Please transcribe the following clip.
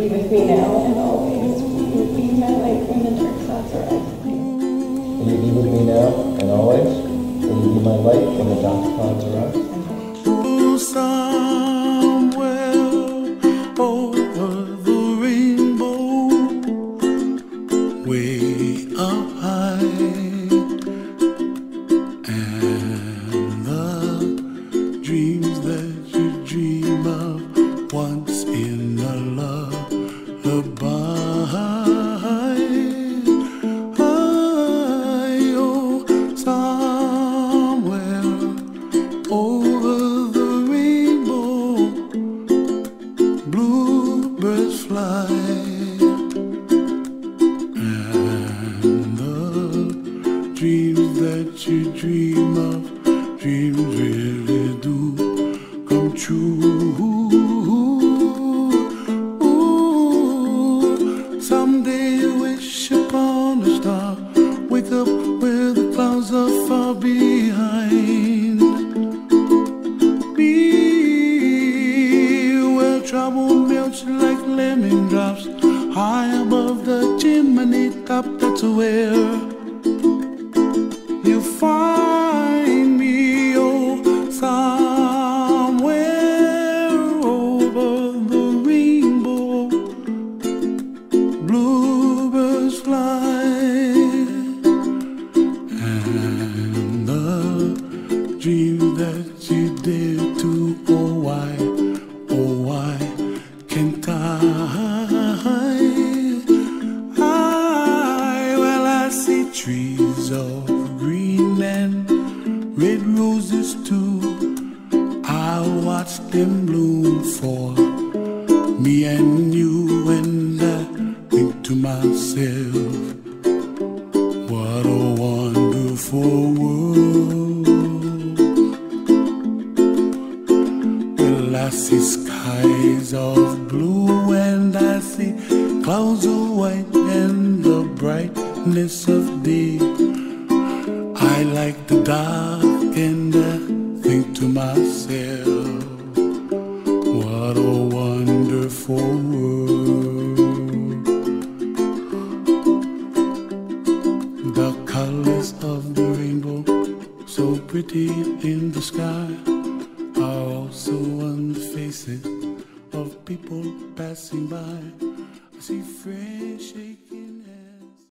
be with me now and always. You would be my light when the dark clouds arise. Will you be with me now and always? Will you be my light when the dark clouds arise? Somewhere over the rainbow, way up high, and the dreams that you dream of once in a lullaby. Oh, somewhere over the rainbow, bluebirds fly, and the dreams that you dream of, dreams really do come true. Someday you wish upon a star, wake up where the clouds are far behind. Be where trouble melts like lemon drops, high above the chimney top. That's where you find me. Oh, somewhere over the rainbow, bluebirds fly, and the dreams that you dare to, oh why can't well, I see trees of green and red roses too. I watch them bloom for me and you, and I think to myself, what a wonderful world. Well, I see skies of blue, and I see clouds of white, and the brightness of day. I like the dark, and I think to myself, what a wonderful world. The colors of the rainbow, so pretty in the sky, are also on the faces of people passing by. I see friends shake